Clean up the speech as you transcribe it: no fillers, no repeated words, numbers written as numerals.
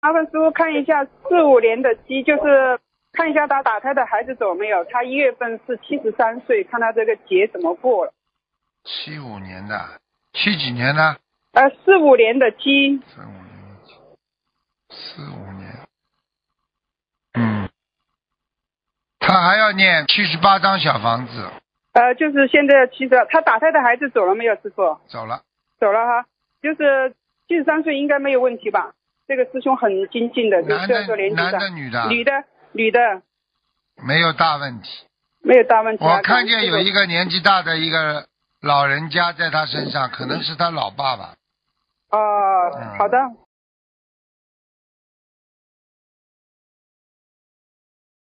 麻烦师傅看一下45年的鸡，就是看一下他打胎的孩子走没有？他1月份是73岁，看他这个节怎么过了。 75年的，7几年的 ？45年的鸡。 45年，他还要念78张小房子。 就是现在他打胎的孩子走了没有，师傅？ 走了。 走了哈，就是73岁应该没有问题吧？这个师兄很精进的，就是这个年纪的。 男的女的？ 女的。 没有大问题。 没有大问题。 我看见有一个年纪大的一个老人家在他身上，可能是他老爸爸。 好的，